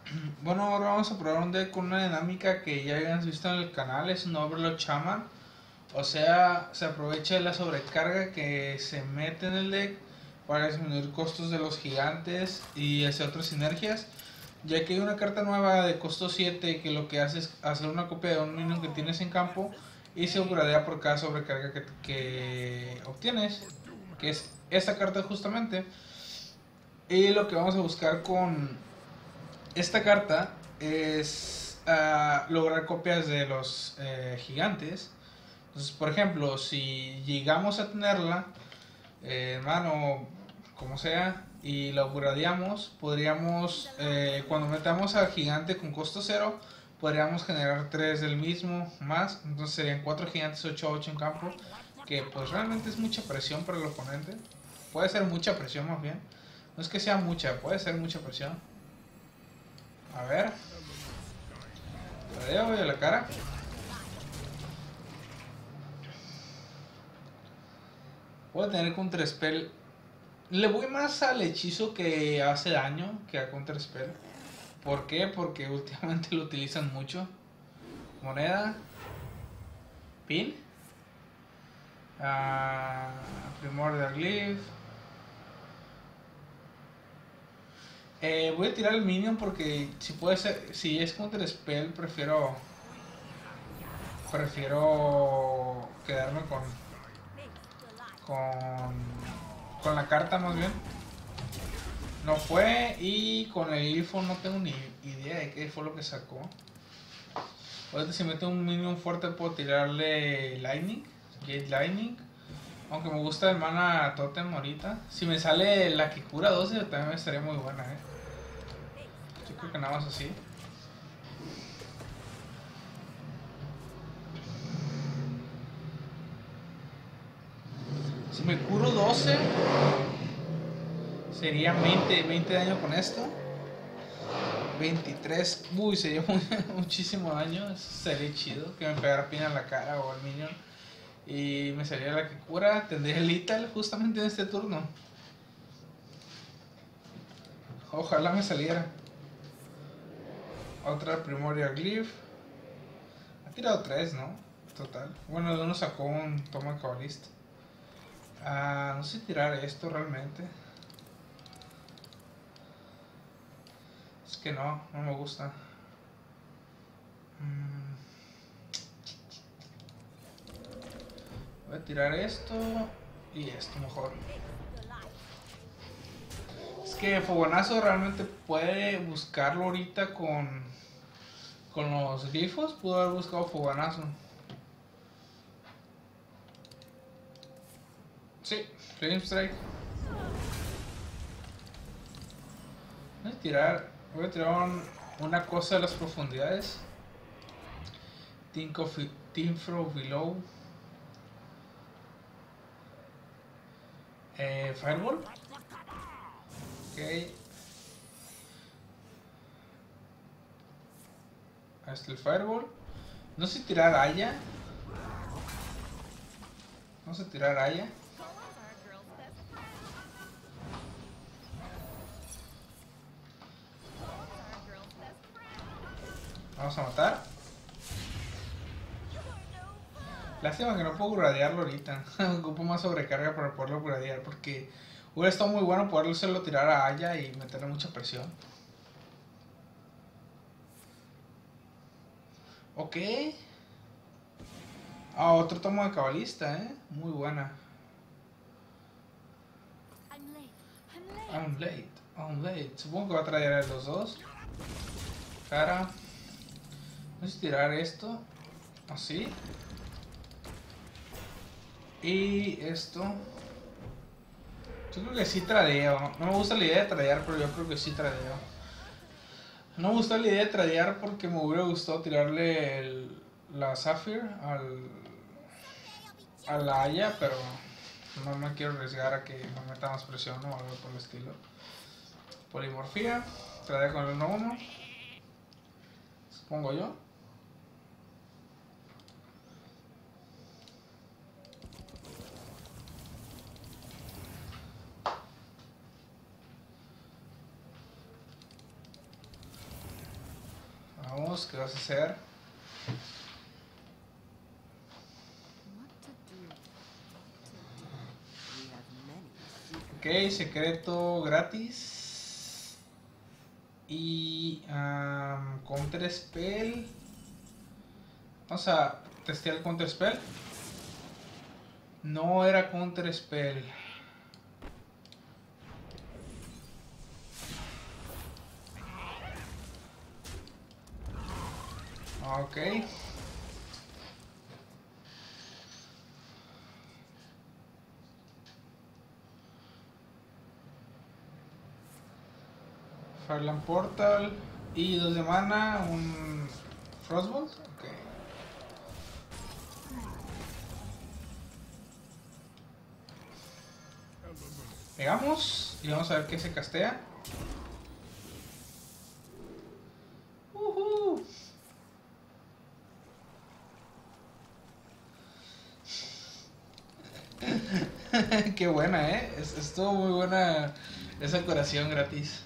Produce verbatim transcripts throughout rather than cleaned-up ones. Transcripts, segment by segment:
Bueno, ahora vamos a probar un deck con una dinámica que ya habían visto en el canal, es un Overlord Shaman. O sea, se aprovecha de la sobrecarga que se mete en el deck para disminuir costos de los gigantes y hacer otras sinergias. Ya que hay una carta nueva de costo siete que lo que hace es hacer una copia de un minion que tienes en campo y se upgradea por cada sobrecarga que, que obtienes, que es esta carta justamente. Y lo que vamos a buscar con esta carta es uh, lograr copias de los eh, gigantes. Entonces, por ejemplo, si llegamos a tenerla eh, en mano, como sea, y la upgradeamos, podríamos, eh, cuando metamos al gigante con costo cero, podríamos generar tres del mismo más. Entonces serían cuatro gigantes ocho a ocho en campo, que pues realmente es mucha presión para el oponente. Puede ser mucha presión más bien. No es que sea mucha, puede ser mucha presión. A ver, le doy a la cara. Voy a tener Counter Spell. Le voy más al hechizo que hace daño que a Counter Spell. ¿Por qué? Porque últimamente lo utilizan mucho. Moneda. Pin. Uh, Primordial Glyph. Eh, voy a tirar el minion porque si puede ser, si es Counter Spell prefiero prefiero quedarme con con con la carta más bien. No fue, y con el glifo no tengo ni idea de qué fue lo que sacó. Ahorita si mete un minion fuerte puedo tirarle Lightning, Gate Lightning. Aunque me gusta el mana Totem ahorita. Si me sale la que cura doce también estaría muy buena, eh. Yo creo que nada más así. Si me curo doce, sería veinte, veinte de daño con esto. veintitrés, uy, sería muy, muchísimo daño. Sería chido que me pegara pina en la cara o al minion. Y me salía la que cura. Tendría el Lethal justamente en este turno. Ojalá me saliera. Otra Primordial Glyph. Ha tirado tres, ¿no? Total. Bueno, de uno sacó un toma cabalista. Ah, no sé tirar esto realmente. Es que no, no me gusta. Mm. Voy a tirar esto y esto mejor. Es que Fogonazo realmente puede buscarlo ahorita con, con los glifos. Pudo haber buscado Fogonazo. Sí, Flame Strike. Voy a tirar, voy a tirar un, una cosa de las profundidades. Think of it, Think from below. Eh, Fireball. Ok. Ahí está el Fireball. No sé tirar Aya. No sé tirar Aya. Vamos a matar. Lástima que no puedo gradearlo ahorita. Ocupo más sobrecarga para poderlo gradear. Porque hubiera estado muy bueno poderlo tirar a Aya y meterle mucha presión. Ok. Ah, otro tomo de cabalista, eh. Muy buena. I'm late. I'm late. Supongo que va a traer a los dos. Cara. Vamos a tirar esto. Así. Y esto. Yo creo que sí tradeo. No me gusta la idea de tradear, pero yo creo que sí tradeo. No me gusta la idea de tradear porque me hubiera gustado tirarle el, la Sapphire al, a la Aya, pero no me quiero arriesgar a que me meta más presión o algo por el estilo. Polimorfía. Tradea con el uno uno. Supongo yo. Vamos, ¿qué vas a hacer? Ok, secreto gratis. Y um, counter spell. Vamos a testear el counter spell. No era counter spell. Ok. Fireland Portal. Y dos de mana. Un Frostbolt. Ok. Pegamos. Y vamos a ver qué se castea. Uh-huh. Qué buena, eh. Estuvo muy buena esa curación gratis.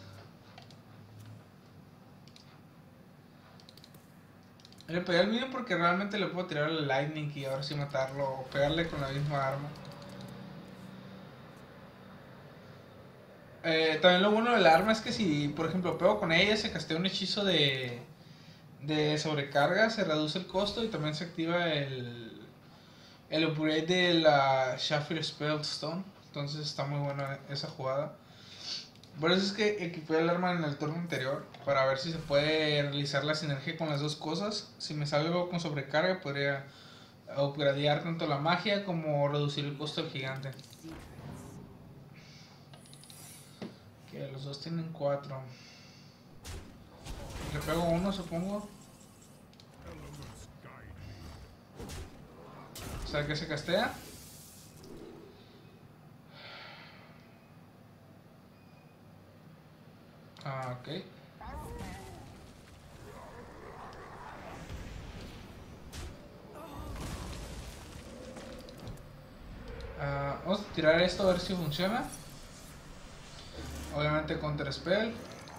Le pegué al mío porque realmente le puedo tirar el lightning y ahora sí matarlo o pegarle con la misma arma. Eh, también lo bueno del arma es que si, por ejemplo, pego con ella, se castea un hechizo de, de sobrecarga, se reduce el costo y también se activa el, el upgrade de la Shafir Spellstone. Entonces está muy buena esa jugada. Por eso es que equipé el arma en el turno anterior, para ver si se puede realizar la sinergia con las dos cosas. Si me sale algo con sobrecarga, podría upgradear tanto la magia como reducir el costo del gigante. Que los dos tienen cuatro. Le pego uno, supongo. O sea que se castea. Ah, ok. Ah, vamos a tirar esto a ver si funciona. Obviamente counter spell.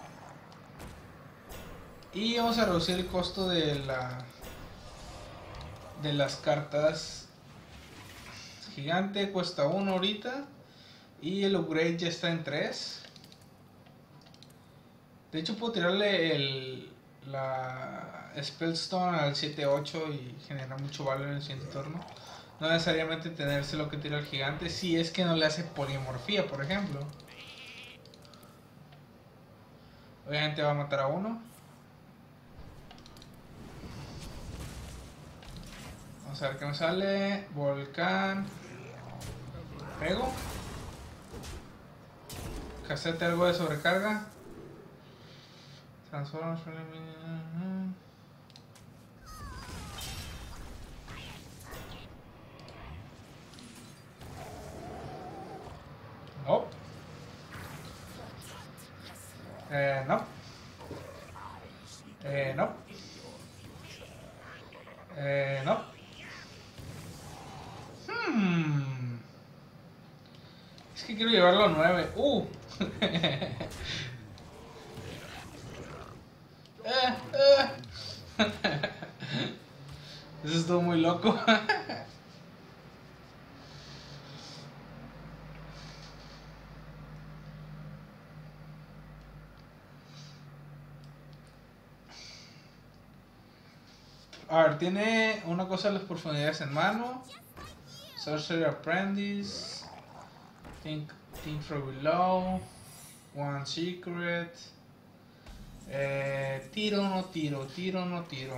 Y vamos a reducir el costo de la de las cartas. Gigante cuesta uno ahorita. Y el upgrade ya está en tres. De hecho puedo tirarle el, la Spellstone al siete ocho y generar mucho valor en el siguiente turno. No necesariamente tenerse lo que tira el gigante, si es que no le hace polimorfía, por ejemplo. Obviamente va a matar a uno. Vamos a ver qué me sale. Volcán. Pego. Casete algo de sobrecarga. Transforma. No. Eh, no. Eh, no. Eh, no. Hmm. Es que quiero llevarlo a nueve. Uh. eh, eh. Eso estuvo muy loco. A ver, tiene una cosa de las profundidades en mano. Sorcerer Apprentice. Think, think from below. One secret. Eh, tiro, no tiro, tiro, no tiro.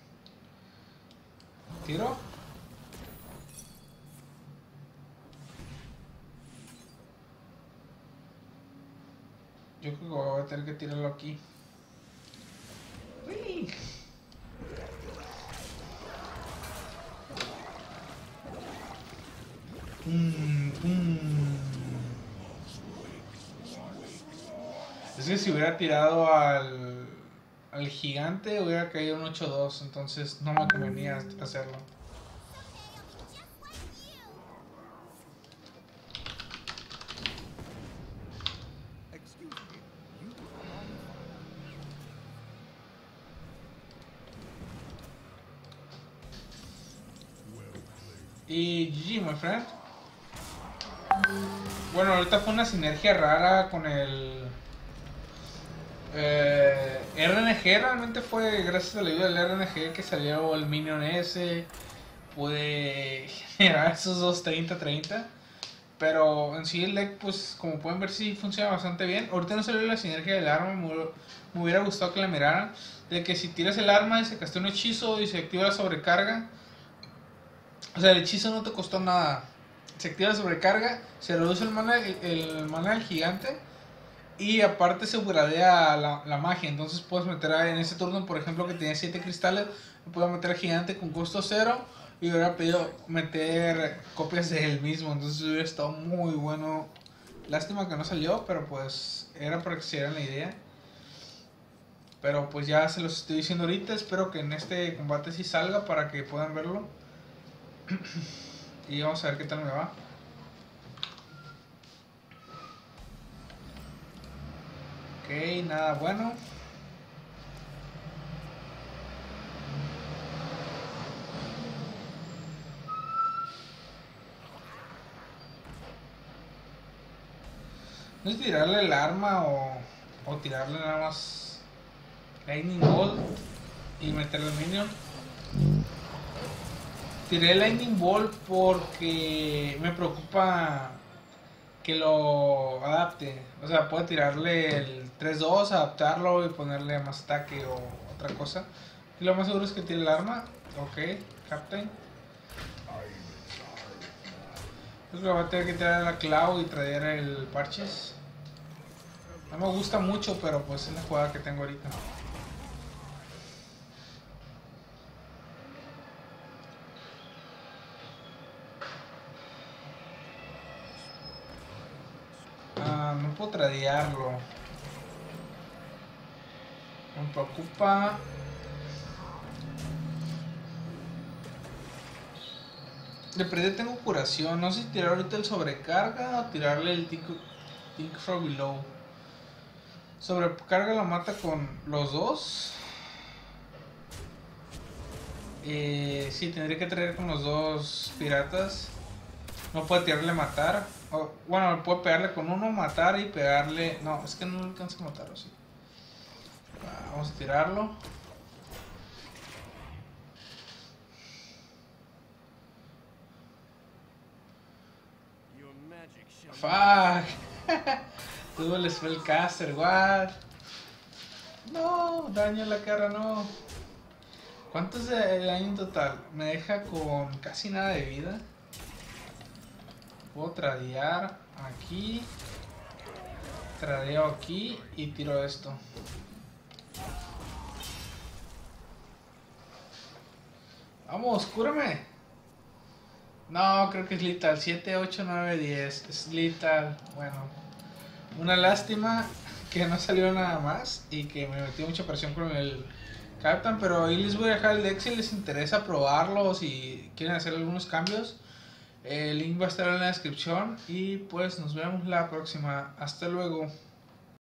¿Tiro? Yo creo que voy a tener que tirarlo aquí. Uy. Mm, mm. Es que si hubiera tirado al, al gigante hubiera caído un ocho dos, entonces no me convenía hacerlo. Y G G, my friend. Bueno, ahorita fue una sinergia rara con el eh, R N G. Realmente fue gracias a la ayuda del R N G que salió el Minion S. Pude generar esos dos treinta treinta. Pero en sí el deck, pues como pueden ver, sí funciona bastante bien. Ahorita no salió la sinergia del arma. Me, me hubiera gustado que la miraran. De que si tiras el arma y se castea un hechizo y se activa la sobrecarga. O sea, el hechizo no te costó nada. Se activa la sobrecarga, se reduce el mana, el, el mana del gigante. Y aparte se upgradea la, la magia. Entonces puedes meter a, en ese turno, por ejemplo, que tenía siete cristales, puedo meter al gigante con costo cero. Y hubiera pedido meter copias de él mismo. Entonces hubiera estado muy bueno. Lástima que no salió, pero pues era para que se dieran la idea. Pero pues ya se los estoy diciendo ahorita. Espero que en este combate sí salga para que puedan verlo. Y vamos a ver qué tal me va. Ok, nada bueno. No es tirarle el arma o, o tirarle nada más Lightning Bolt y meterle el minion. Tiré Lightning Bolt porque me preocupa que lo adapte. O sea, puedo tirarle el tres dos, adaptarlo y ponerle más ataque o otra cosa. Y lo más seguro es que tire el arma. Ok, Captain. Creo que voy a tener que tirar la Cloud y traer el Parches. No me gusta mucho, pero pues es la jugada que tengo ahorita. Ah, no puedo tradearlo. Me preocupa. De perdí tengo curación. No sé si tirar ahorita el sobrecarga o tirarle el Think, think from Below. Sobrecarga lo mata con los dos. Eh, sí, tendría que traer con los dos piratas. No puede tirarle matar. O, bueno, puede pegarle con uno, matar y pegarle. No, es que no le alcanza a matar, o sí. Vamos a tirarlo. Fuck. Tuvo el Spellcaster, what? No, daño en la cara, no. ¿Cuánto es el daño en total? Me deja con casi nada de vida. Puedo tradear aquí. Tradeo aquí y tiro esto. Vamos, cúrame. No, creo que es Lethal. siete, ocho, nueve, diez. Es Lethal. Bueno, una lástima que no salió nada más y que me metió mucha presión con el Captain. Pero ahí les voy a dejar el deck si les interesa probarlo o si quieren hacer algunos cambios. El link va a estar en la descripción y pues nos vemos la próxima. Hasta luego.